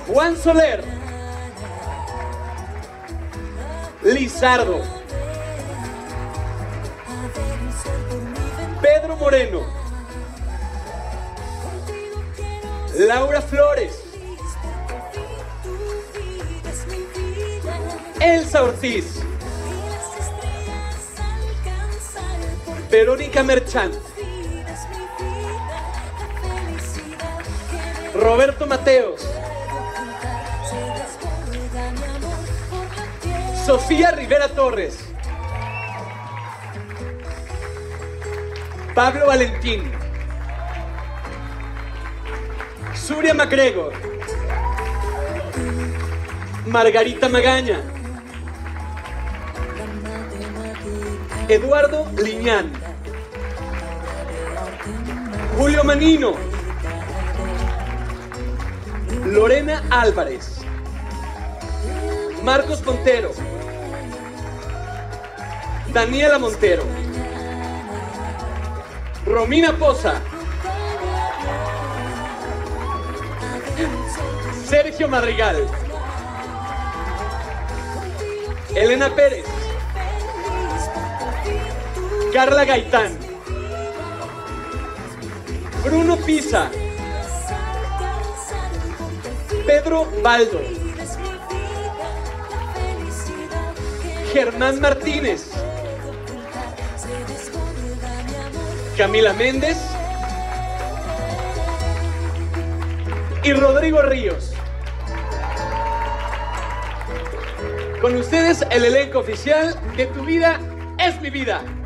Juan Soler, Lizardo, Pedro Moreno, Laura Flores, Elsa Ortiz, Verónica Merchant, Roberto Mateos, Sofía Rivera Torres, Pablo Valentín, Zuria MacGregor, Margarita Magaña, Eduardo Liñán, Julio Manino, Lorena Álvarez, Marcos Montero, Daniela Montero, Romina Poza, Sergio Madrigal, Elena Pérez, Carla Gaitán, Bruno Pisa, Pedro Baldo, Germán Martínez, Camila Méndez y Rodrigo Ríos. Con ustedes el elenco oficial de Tu Vida es Mi Vida.